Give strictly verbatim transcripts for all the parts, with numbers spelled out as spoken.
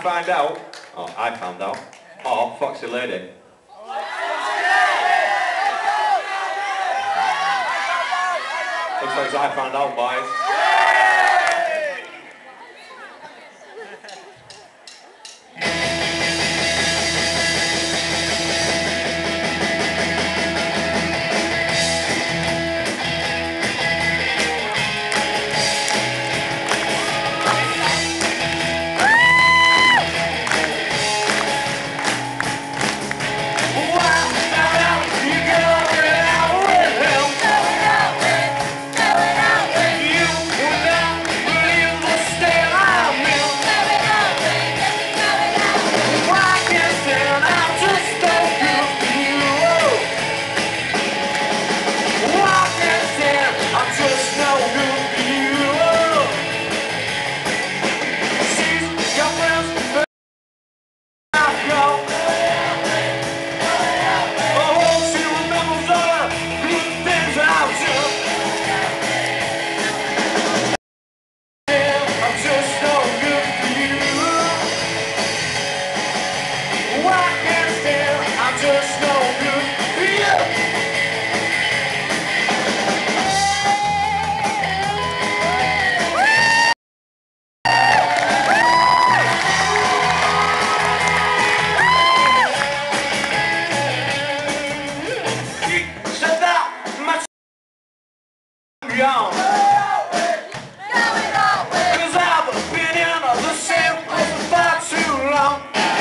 find out, oh, I found out, or Foxy Lady. Looks like I found out, boys. Young. Cause I've been in the same place for far too long.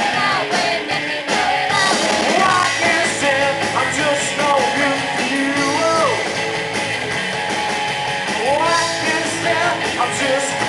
I can't stand, I'm just no good for you. I can't stand, I'm just